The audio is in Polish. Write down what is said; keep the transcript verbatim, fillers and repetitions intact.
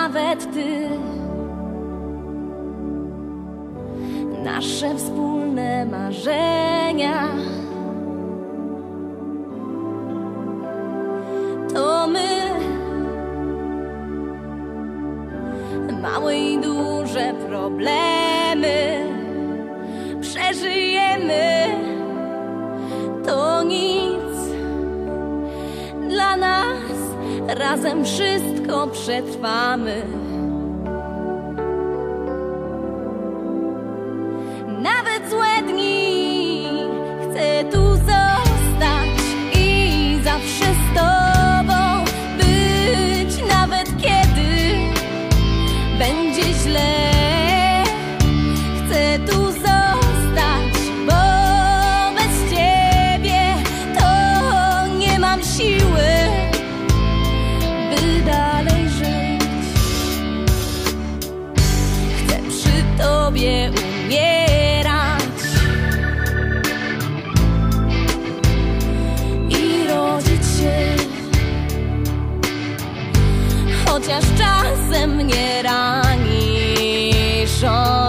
nawet Ty. Nasze wspólne marzenia to my. Małe i duże problemy przeżyjemy, to nic dla nas, razem wszystko przetrwamy. Nawet złe dni chcę tu zostać i zawsze z Tobą być, nawet kiedy będzie źle. Chcę tu zostać, bo bez Ciebie to nie mam siły, by dalej żyć. Chcę przy Tobie umierać i rodzić się, chociaż czasem mnie rani.